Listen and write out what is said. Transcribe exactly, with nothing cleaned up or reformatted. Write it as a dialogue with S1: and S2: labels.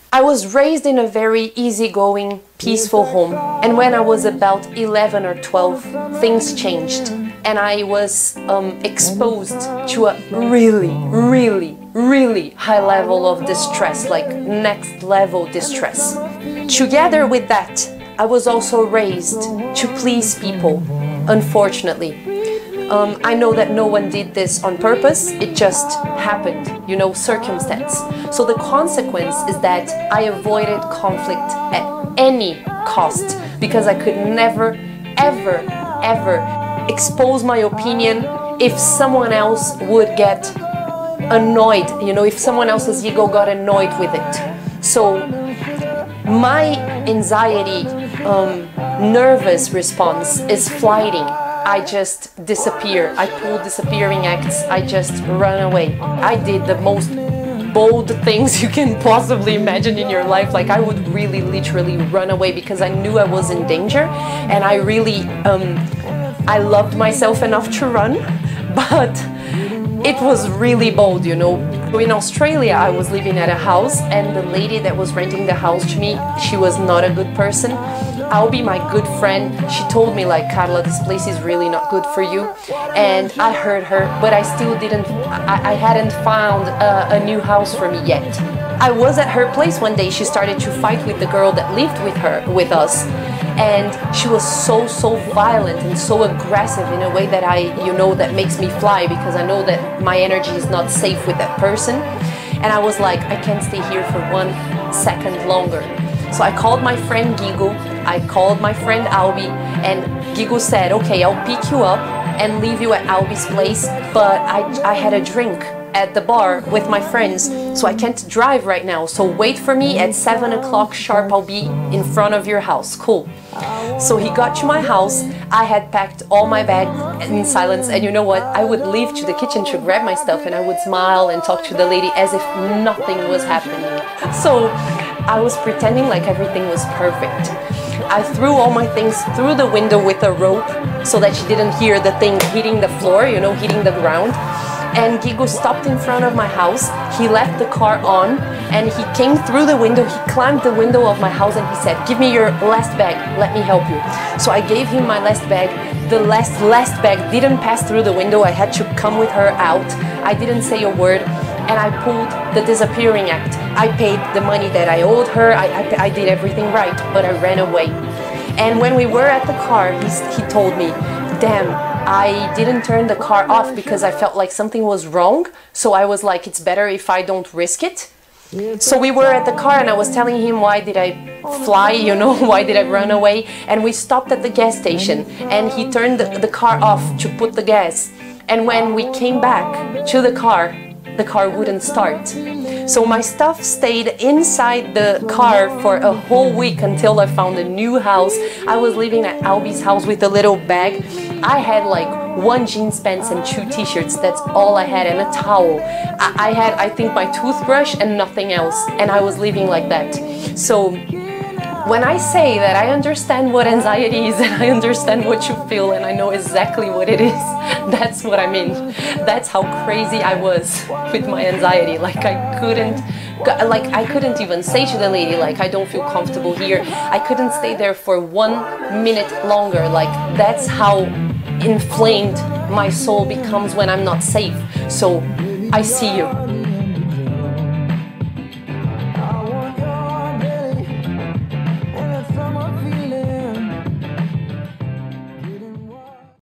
S1: I was raised in a very easygoing, peaceful home, and when I was about eleven or twelve, things changed, and I was um, exposed to a really, really, really high level of distress, like next level distress. Together with that, I was also raised to please people, unfortunately. Um, I know that no one did this on purpose, it just happened, you know, circumstance. So the consequence is that I avoided conflict at any cost because I could never, ever, ever expose my opinion if someone else would get annoyed, you know, if someone else's ego got annoyed with it. So my anxiety, um, nervous response is flighting. I just disappear. I pull disappearing acts. I just run away. I did the most bold things you can possibly imagine in your life. Like I would really literally run away because I knew I was in danger, and I really, um, I loved myself enough to run, but it was really bold, you know. In Australia, I was living at a house, and the lady that was renting the house to me, she was not a good person. I'll be my good friend. She told me like, Carla, this place is really not good for you. And I heard her, but I still didn't, I, I hadn't found a, a new house for me yet. I was at her place one day. She started to fight with the girl that lived with her, with us. And she was so, so violent and so aggressive in a way that I, you know, that makes me fly because I know that my energy is not safe with that person. And I was like, I can't stay here for one second longer. So I called my friend Gigo, I called my friend Albi, and Gigo said, okay, I'll pick you up and leave you at Albi's place, but I, I had a drink at the bar with my friends, so I can't drive right now, so wait for me at seven o'clock sharp, I'll be in front of your house. Cool. So he got to my house. I had packed all my bags in silence, and you know what, I would leave to the kitchen to grab my stuff, and I would smile and talk to the lady as if nothing was happening. So I was pretending like everything was perfect. I threw all my things through the window with a rope so that she didn't hear the thing hitting the floor, you know, hitting the ground. And Gigo stopped in front of my house. He left the car on and he came through the window. He climbed the window of my house and he said, give me your last bag, let me help you. So I gave him my last bag. The last, last bag didn't pass through the window. I had to come with her out. I didn't say a word. And I pulled the disappearing act. I paid the money that I owed her. I, I, I did everything right, but I ran away. And when we were at the car, he, he told me, damn, I didn't turn the car off because I felt like something was wrong. So I was like, it's better if I don't risk it. So we were at the car and I was telling him why did I fly, you know, why did I run away? And we stopped at the gas station and he turned the, the car off to put the gas. And when we came back to the car, the car wouldn't start. So my stuff stayed inside the car for a whole week until I found a new house. I was living at Albi's house with a little bag. I had like one jeans pants and two t-shirts. That's all I had, and a towel. I, I had, I think, my toothbrush and nothing else. And I was living like that. So when I say that I understand what anxiety is and I understand what you feel and I know exactly what it is, that's what I mean. That's how crazy I was with my anxiety. Like I couldn't, like I couldn't even say to the lady, like, I don't feel comfortable here. I couldn't stay there for one minute longer. Like that's how inflamed my soul becomes when I'm not safe. So I see you.